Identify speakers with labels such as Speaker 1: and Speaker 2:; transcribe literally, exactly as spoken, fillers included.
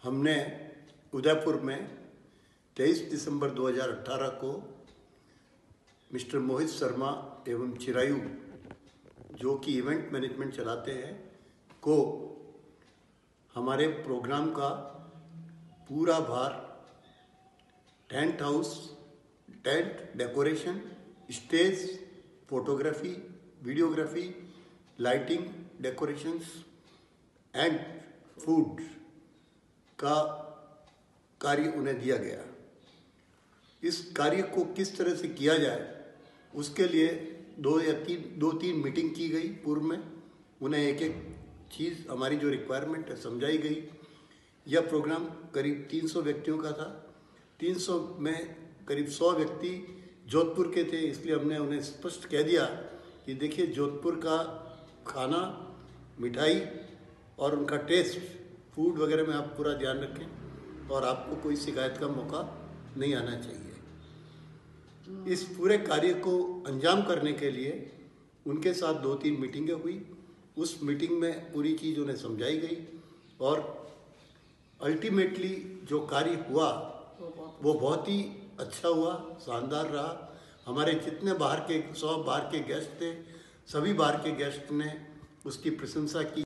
Speaker 1: हमने उदयपुर में तेईस दिसंबर दो हज़ार अठारह को मिस्टर मोहित शर्मा एवं चिरायु, जो कि इवेंट मैनेजमेंट चलाते हैं, को हमारे प्रोग्राम का पूरा भार tent house, tent decoration, stage, photography, videography, lighting, decorations and food का कार्य उन्हें दिया गया। इस कार्य को किस तरह से किया जाए, उसके लिए दो या तीन दो तीन मीटिंग की गई। पूर्व में उन्हें एक एक चीज़, हमारी जो रिक्वायरमेंट है, समझाई गई। यह प्रोग्राम करीब तीन सौ व्यक्तियों का था। तीन सौ में करीब सौ व्यक्ति जोधपुर के थे, इसलिए हमने उन्हें स्पष्ट कह दिया कि देखिए, जोधपुर का खाना, मिठाई और उनका टेस्ट, फूड वगैरह में आप पूरा ध्यान रखें और आपको कोई शिकायत का मौका नहीं आना चाहिए। इस पूरे कार्य को अंजाम करने के लिए उनके साथ दो तीन मीटिंगें हुई। उस मीटिंग में पूरी चीज़ उन्हें समझाई गई और अल्टीमेटली जो कार्य हुआ वो बहुत ही अच्छा हुआ, शानदार रहा। हमारे जितने बाहर के सौ बाहर के गेस्ट थे, सभी बाहर के गेस्ट ने उसकी प्रशंसा की।